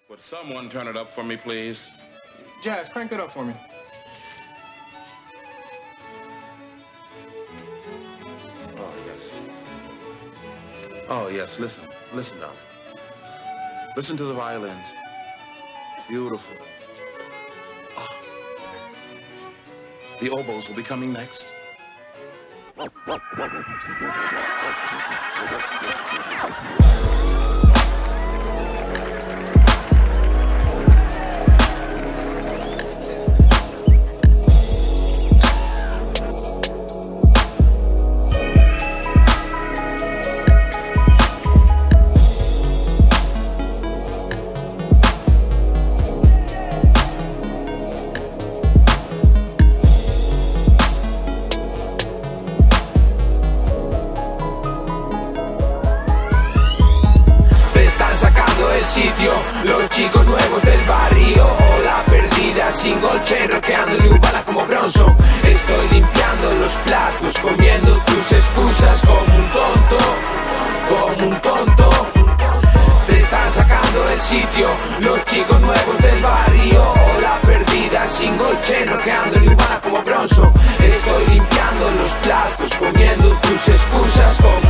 Would someone turn it up for me, please? Jazz, crank it up for me. Oh, yes. Oh, yes, listen. Listen, darling. Listen to the violins. Beautiful. Oh. The oboes will be coming next. Sitio, los chicos nuevos del barrio o la perdida single chain rockeando New Balance como Bronson. Estoy limpiando los platos, comiendo tus excusas como un tonto. Te están sacando el sitio, los chicos nuevos del barrio o la perdida single chain rockeando New Balance como Bronson. Estoy limpiando los platos, comiendo tus excusas como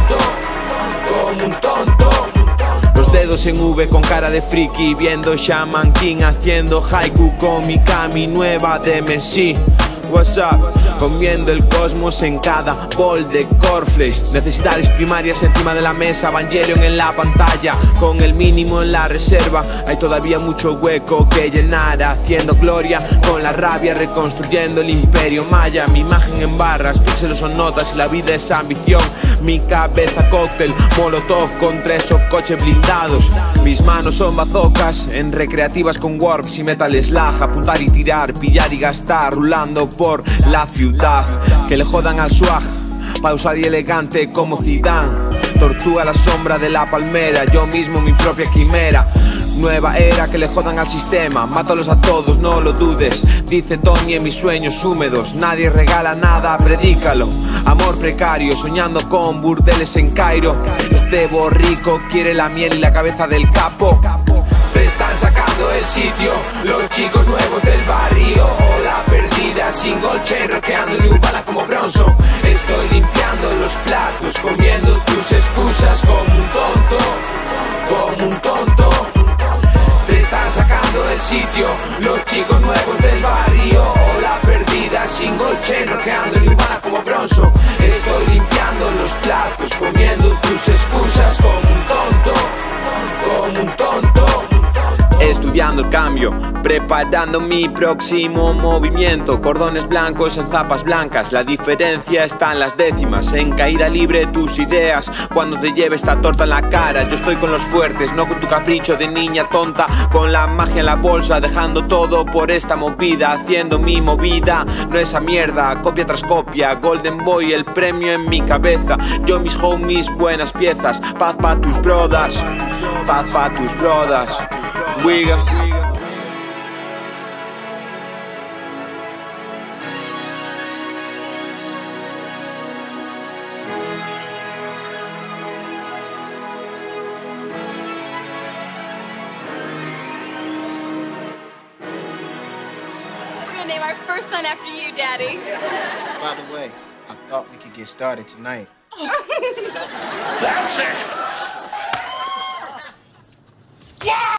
un tonto. Los dedos en V con cara de friki, viendo Shaman King haciendo haiku con mi Kami nueva de Messi. What's up? Comiendo el cosmos en cada bol de cornflakes. Necesidades primarias encima de la mesa, Evangelion en la pantalla, con el mínimo en la reserva. Hay todavía mucho hueco que llenar, haciendo gloria con la rabia, reconstruyendo el imperio maya. Mi imagen en barras, píxeles son notas y la vida es ambición. Mi cabeza cóctel, molotov con 3 coches blindados. Mis manos son bazocas en recreativas con warps y metal slag. Apuntar y tirar, pillar y gastar, rulando por la ciudad. Que le jodan al swag, pausado y elegante como Zidane. Tortuga a la sombra de la palmera, yo mismo mi propia quimera. Nueva era, que le jodan al sistema, mátalos a todos, no lo dudes. Dice Tony en mis sueños húmedos, nadie regala nada, predícalo. Amor precario, soñando con burdeles en Cairo. Este borrico quiere la miel y la cabeza del capo. Te están sacando el sitio, los chicos nuevos del barrio o la perdida single chain rockeando New Balance como Bronson. Estoy limpiando los platos, comiendo tus excusas como un tonto. Te están sacando el sitio, los chicos nuevos del barrio o la perdida single chain rockeando New Balance como Bronson. Estoy limpiando los platos, comiendo tus excusas como un tonto. Estudiando el cambio, preparando mi próximo movimiento. Cordones blancos en zapas blancas, la diferencia está en las décimas. En caída libre tus ideas, cuando te lleve esta torta en la cara. Yo estoy con los fuertes, no con tu capricho de niña tonta. Con la magia en la bolsa, dejando todo por esta movida. Haciendo mi movida, no esa mierda, copia tras copia. Golden Boy, el premio en mi cabeza. Yo mis homies, buenas piezas. Paz pa' tus brodas, paz pa' tus brodas. Wigan. We're gonna name our first son after you, Daddy. By the way, I thought we could get started tonight. That's it! Wow!